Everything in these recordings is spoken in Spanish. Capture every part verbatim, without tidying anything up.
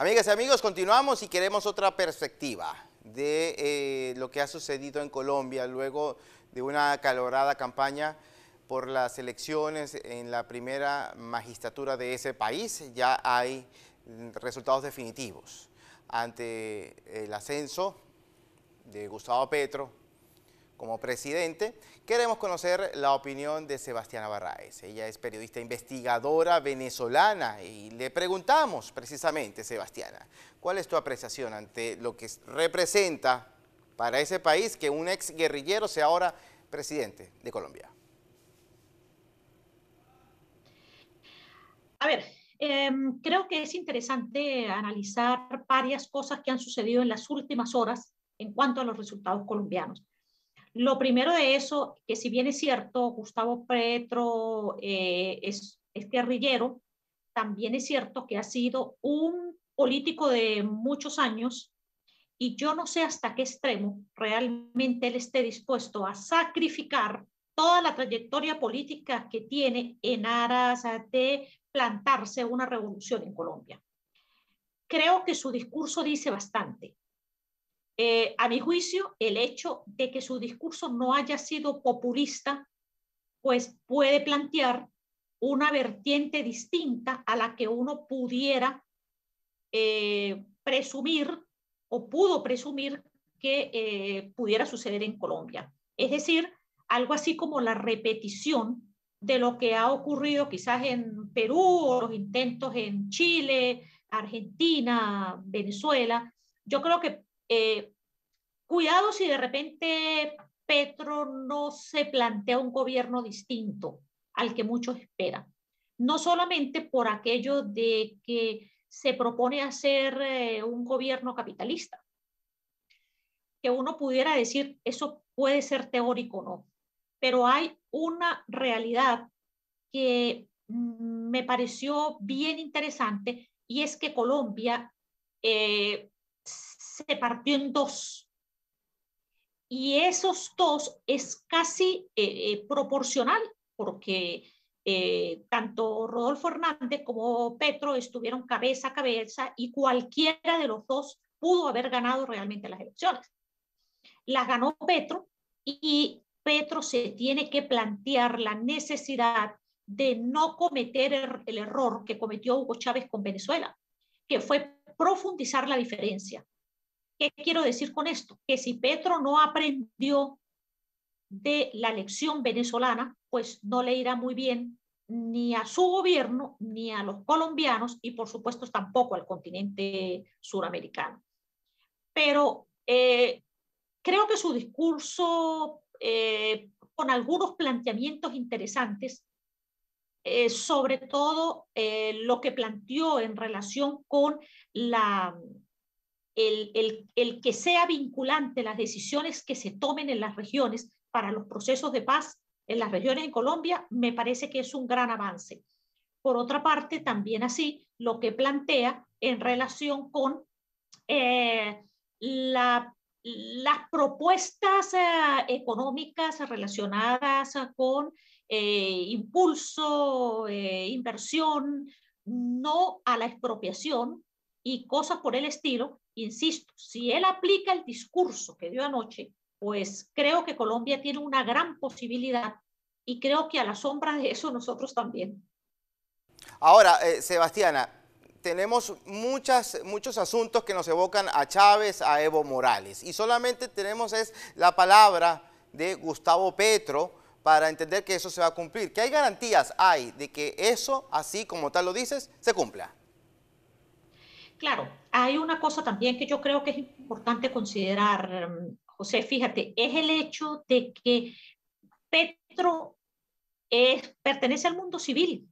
Amigas y amigos, continuamos y queremos otra perspectiva de eh, lo que ha sucedido en Colombia luego de una acalorada campaña por las elecciones en la primera magistratura de ese país. Ya hay resultados definitivos ante el ascenso de Gustavo Petro como presidente. Queremos conocer la opinión de Sebastiana Barraez. Ella es periodista investigadora venezolana y le preguntamos precisamente, Sebastiana, ¿cuál es tu apreciación ante lo que representa para ese país que un ex guerrillero sea ahora presidente de Colombia? A ver, eh, creo que es interesante analizar varias cosas que han sucedido en las últimas horas en cuanto a los resultados colombianos. Lo primero de eso, que si bien es cierto, Gustavo Petro eh, es, es guerrillero, también es cierto que ha sido un político de muchos años y yo no sé hasta qué extremo realmente él esté dispuesto a sacrificar toda la trayectoria política que tiene en aras de plantarse una revolución en Colombia. Creo que su discurso dice bastante. Eh, a mi juicio, el hecho de que su discurso no haya sido populista, pues puede plantear una vertiente distinta a la que uno pudiera eh, presumir o pudo presumir que eh, pudiera suceder en Colombia. Es decir, algo así como la repetición de lo que ha ocurrido quizás en Perú o los intentos en Chile, Argentina, Venezuela. Yo creo que eh, cuidado si de repente Petro no se plantea un gobierno distinto al que muchos esperan. No solamente por aquello de que se propone hacer eh, un gobierno capitalista, que uno pudiera decir eso puede ser teórico o no, pero hay una realidad que mm, me pareció bien interesante y es que Colombia eh, se partió en dos y esos dos es casi eh, eh, proporcional porque eh, tanto Rodolfo Hernández como Petro estuvieron cabeza a cabeza y cualquiera de los dos pudo haber ganado realmente las elecciones. Las ganó Petro y Petro se tiene que plantear la necesidad de no cometer el, el error que cometió Hugo Chávez con Venezuela, que fue profundizar la diferencia. ¿Qué quiero decir con esto? Que si Petro no aprendió de la lección venezolana, pues no le irá muy bien ni a su gobierno, ni a los colombianos y por supuesto tampoco al continente suramericano. Pero eh, creo que su discurso, eh, con algunos planteamientos interesantes, eh, sobre todo eh, lo que planteó en relación con la, el, el, el que sea vinculante las decisiones que se tomen en las regiones para los procesos de paz en las regiones en Colombia, me parece que es un gran avance. Por otra parte, también así lo que plantea en relación con eh, la, las propuestas eh, económicas relacionadas con eh, impulso, eh, inversión, no a la expropiación y cosas por el estilo. Insisto, si él aplica el discurso que dio anoche, pues creo que Colombia tiene una gran posibilidad y creo que a la sombra de eso nosotros también. Ahora, eh, Sebastiana, tenemos muchas, muchos asuntos que nos evocan a Chávez, a Evo Morales, y solamente tenemos es la palabra de Gustavo Petro para entender que eso se va a cumplir. ¿Qué hay garantías hay de que eso, así como tal lo dices, se cumpla? Claro, hay una cosa también que yo creo que es importante considerar, José, fíjate, es el hecho de que Petro es, pertenece al mundo civil.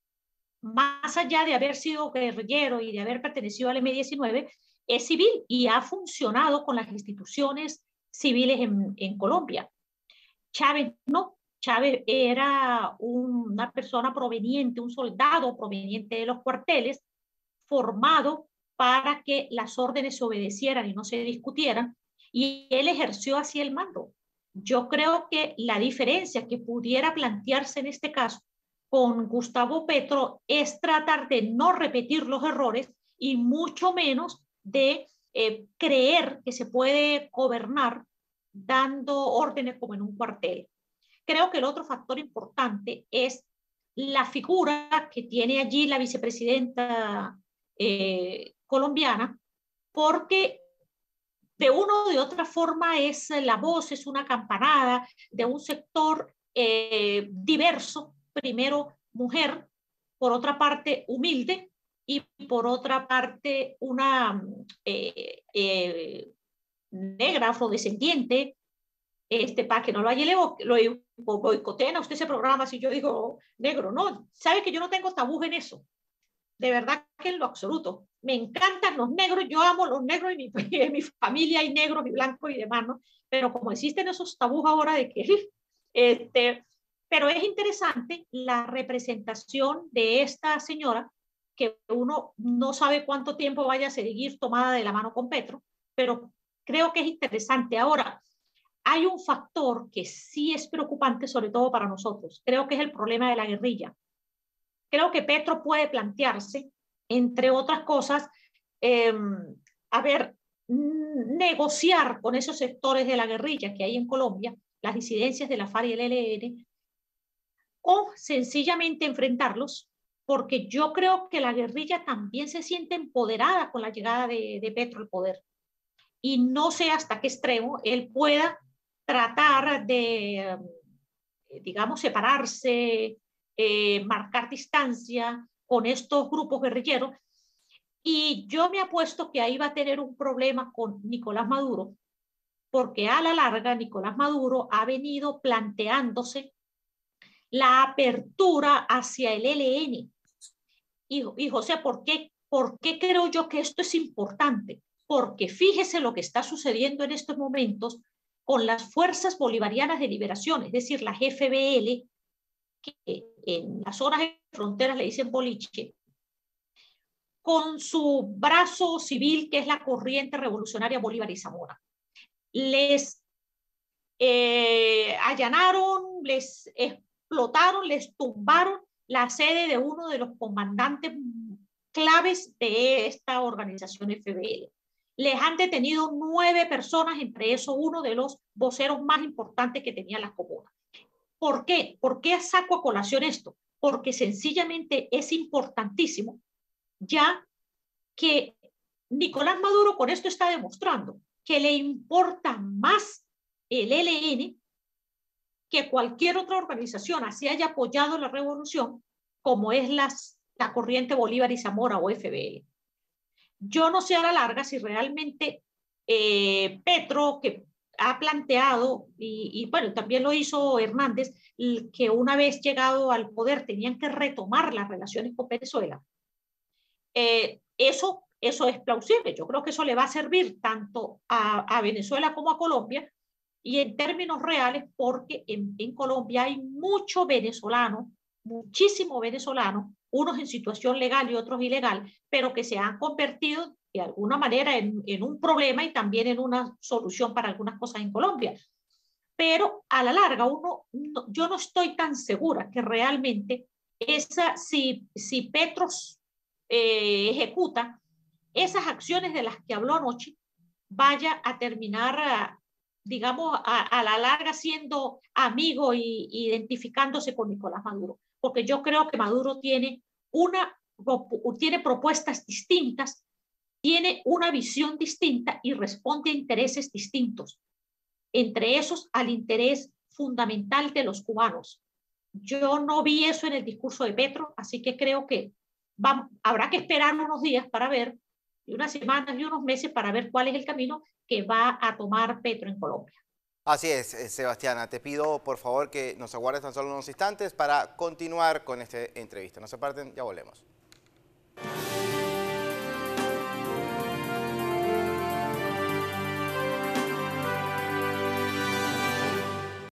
Más allá de haber sido guerrillero y de haber pertenecido al eme diecinueve, es civil y ha funcionado con las instituciones civiles en, en Colombia. Chávez no. Chávez era una persona proveniente, un soldado proveniente de los cuarteles, formado para que las órdenes se obedecieran y no se discutieran, y él ejerció así el mando. Yo creo que la diferencia que pudiera plantearse en este caso con Gustavo Petro es tratar de no repetir los errores y mucho menos de eh, creer que se puede gobernar dando órdenes como en un cuartel. Creo que el otro factor importante es la figura que tiene allí la vicepresidenta eh, colombiana, porque de una o de otra forma es la voz, es una campanada de un sector eh, diverso, primero mujer, por otra parte humilde y por otra parte una eh, eh, negra, afrodescendiente, este, para que no lo haya lo, lo boicoteen a usted ese programa si yo digo negro, no, sabe que yo no tengo tabú en eso, de verdad que en lo absoluto, me encantan los negros, yo amo los negros, en mi, en mi familia hay negros y blancos y demás, ¿no? Pero como existen esos tabús ahora de que, este, pero es interesante la representación de esta señora, que uno no sabe cuánto tiempo vaya a seguir tomada de la mano con Petro, pero creo que es interesante. Ahora, hay un factor que sí es preocupante, sobre todo para nosotros. Creo que es el problema de la guerrilla. Creo que Petro puede plantearse, entre otras cosas, eh, a ver, negociar con esos sectores de la guerrilla que hay en Colombia, las disidencias de la FARC y el E L N, o sencillamente enfrentarlos, porque yo creo que la guerrilla también se siente empoderada con la llegada de, de Petro al poder. Y no sé hasta qué extremo él pueda tratar de, digamos, separarse, eh, marcar distancia con estos grupos guerrilleros. Y yo me apuesto que ahí va a tener un problema con Nicolás Maduro, porque a la larga Nicolás Maduro ha venido planteándose la apertura hacia el E L N. Y, y José, ¿por qué, ¿por qué creo yo que esto es importante? Porque fíjese lo que está sucediendo en estos momentos con las Fuerzas Bolivarianas de Liberación, es decir, las F B L, que en las zonas de fronteras le dicen boliche, con su brazo civil, que es la Corriente Revolucionaria Bolívar y Zamora. Les eh, allanaron, les explotaron, les tumbaron la sede de uno de los comandantes claves de esta organización F B L. Les han detenido nueve personas, entre esos uno de los voceros más importantes que tenía la comuna. ¿Por qué? ¿Por qué saco a colación esto? Porque sencillamente es importantísimo, ya que Nicolás Maduro con esto está demostrando que le importa más el E L N que cualquier otra organización, así haya apoyado la revolución, como es las, la Corriente Bolívar y Zamora o F B L. Yo no sé a la larga si realmente eh, Petro, que ha planteado, y, y bueno, también lo hizo Hernández, que una vez llegado al poder tenían que retomar las relaciones con Venezuela. Eh, eso, eso es plausible. Yo creo que eso le va a servir tanto a, a Venezuela como a Colombia, y en términos reales, porque en, en Colombia hay mucho venezolano, muchísimo venezolano, unos en situación legal y otros ilegal, pero que se han convertido de alguna manera en, en un problema y también en una solución para algunas cosas en Colombia. Pero a la larga, uno, no, yo no estoy tan segura que realmente esa, si, si Petro eh, ejecuta esas acciones de las que habló anoche, vaya a terminar, a, digamos, a, a la larga siendo amigo y identificándose con Nicolás Maduro. Porque yo creo que Maduro tiene, una, tiene propuestas distintas, tiene una visión distinta y responde a intereses distintos, entre esos al interés fundamental de los cubanos. Yo no vi eso en el discurso de Petro, así que creo que va, habrá que esperar unos días para ver, y unas semanas y unos meses para ver cuál es el camino que va a tomar Petro en Colombia. Así es, Sebastiana. Te pido por favor que nos aguardes tan solo unos instantes para continuar con esta entrevista. No se aparten, ya volvemos.